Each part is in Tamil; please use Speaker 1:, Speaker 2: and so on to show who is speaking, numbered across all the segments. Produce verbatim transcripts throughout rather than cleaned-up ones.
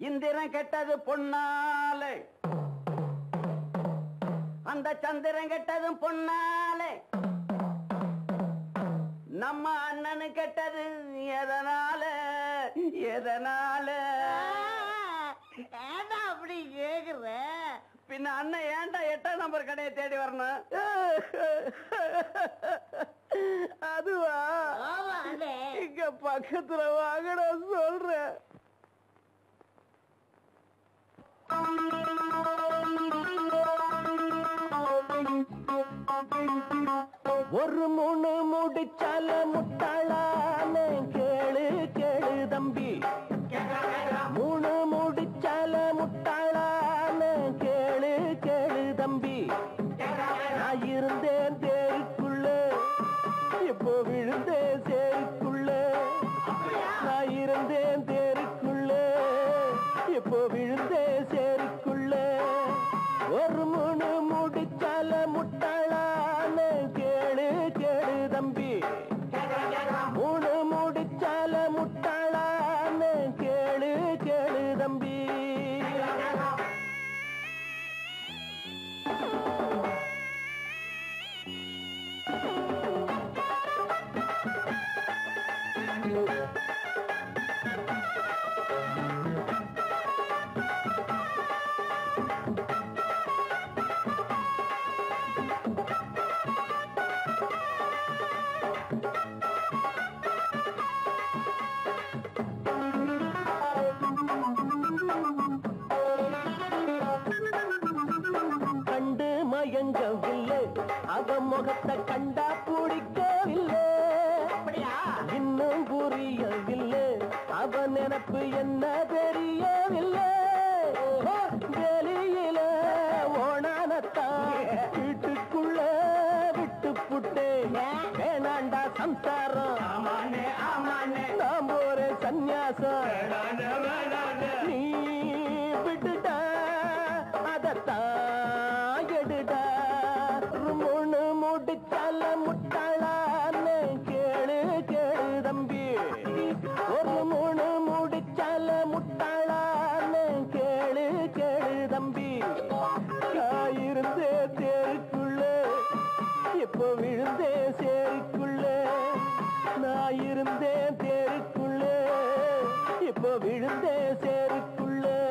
Speaker 1: இந்திரன் கெட்டது பொன்னாலே, அந்த சந்திரன் கெட்டதும் பொன்னாலே, நம்ம அண்ணனு கெட்டது எதனால எதனால
Speaker 2: ஏண்டா அப்படி கேக்குற?
Speaker 1: பின்ன அண்ணன் ஏன்டா எட்டாம் நம்பர் கடையை தேடி வரணும்? அதுவா இங்க பக்கத்துல வாங்கட சொல்றேன். ஒரு மூணு முடிச்சால முட்டாளான கேளு கேளு தம்பி, மூணு முடிச்சால முட்டாளான கேளு கேளு தம்பி. நான் இருந்தேன் தேருக்குள்ள, இப்போ விழுந்தேன் சேருக்குள்ள. நான் இருந்தேன் தேருக்குள்ள, இப்போ விழுந்தேன் சேருக்குள்ள. ஒரு மூணு முடிச்சால முட்டாளான கேளு கேளு தம்பி, மூணு முடிச்சால முட்டாளான கேளு கேளு தம்பி. கண்டு மயங்கவில்லை, அவ முகத்தை கண்டா பிடிக்கவில்லை. இன்னும் புரியவில்லை, அவ நினைப்பு என்ன தெரியவில்லை. வெளியில ஓணானத்தான் வீட்டுக்குள்ள விட்டு புட்டே. வேணாண்டா சம்சாரம், நாம் ஒரு சந்நியாசம். நீ விட்டுட்டா அதத்தான் எடுடா. மூணு முடிச்சால முட்டாளான கேளு கேளு தம்பி, ஒரு மூணு முடிச்சால முட்டாளான கேளு கேளு தம்பி. காயிருந்தே தேருக்குள்ள, இப்போ விழுந்தே சேருக்குள்ள. நான் இருந்தேன் தேருக்குள்ள, இப்போ விழுந்தே சேருக்குள்ள.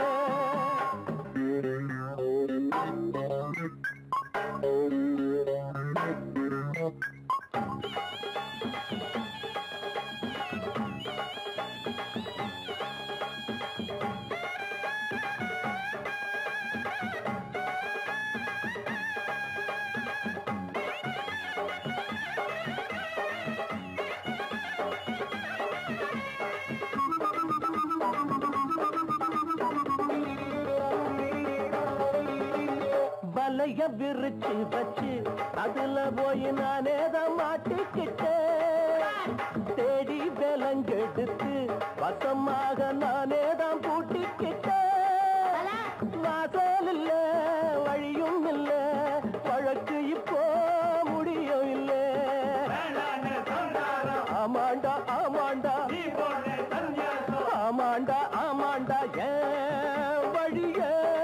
Speaker 1: வலைய விரிச்சு வச்சு அதுல போய் நானே தான் மாட்டிக்கிட்டேன். தேடி விலங்கெடுத்து வசமாக நானே தான் பூட்டிக்கிட்டேன். வாசல் இல்ல வழியும் இல்ல, வழக்கு இப்போ முடியும் இல்ல. ஆமாண்டா ஆமாண்டா ஆமாண்டா ஆமாண்டா ஏன் வழிய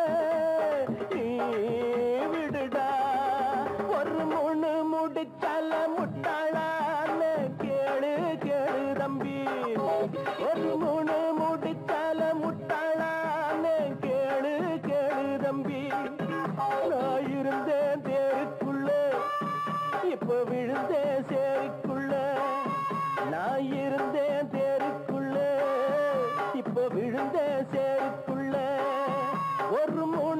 Speaker 1: விடுடா. ஒரு மூணு முடிச்சால முட்டாளான கேளு கேளு தம்பி, ஒரு மூணு முடிச்சால முட்டாளான கேளு கேளு தம்பி. நான் இருந்தேன் தேருக்குள்ள, இப்போ விழுந்தேன் சேருக்குள்ள. நான் இருந்தேன் தேருக்குள்ள, இப்போ விழுந்தேன் சேருக்குள்ள. ஒரு மூணு